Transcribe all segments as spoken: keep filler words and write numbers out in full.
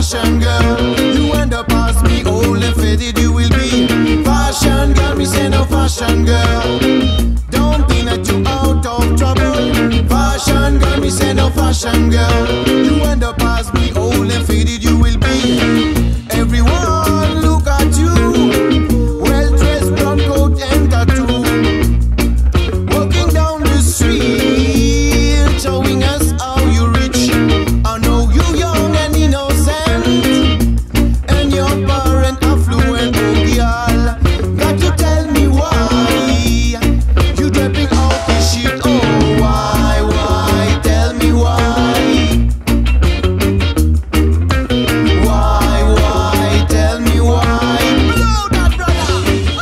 fashion girl. You end up as me old and faded you will be. Fashion girl, me say no fashion girl. Don't think that you out of trouble. Fashion girl, me say no fashion girl. You end up as me old and faded you will be. Everyone look at you, well dressed, brown coat and tattoo, walking down the street, showing us how you rich. I know you young and innocent, and your parent affluent. Oh girl, got to tell me why you dropping out this shit. Oh why, why? Tell me why. Why, why? Tell me why. Blow that brother.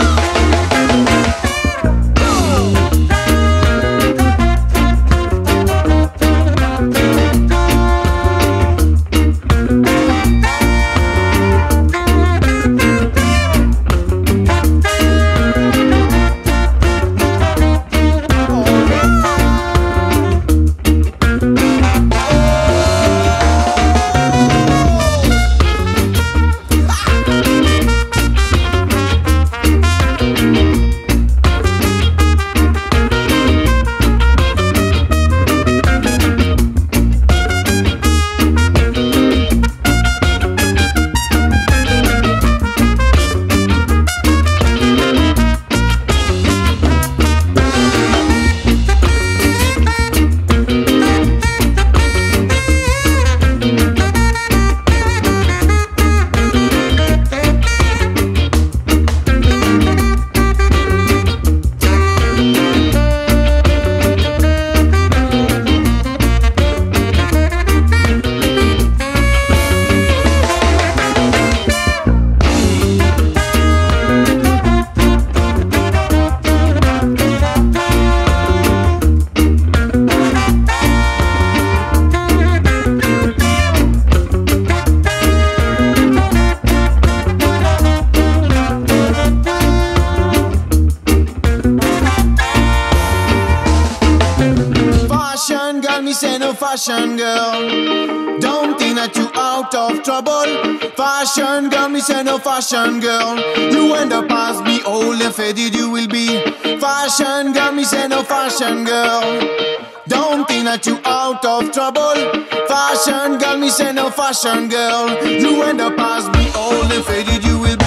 Fashion girl, me say no fashion girl. Don't think that you out of trouble. Fashion girl, me say no fashion girl. You end up as me old and faded you will be. Fashion girl, me say no fashion girl. Don't think that you out of trouble. Fashion girl, me say no fashion girl. You end up as me old and faded you will be.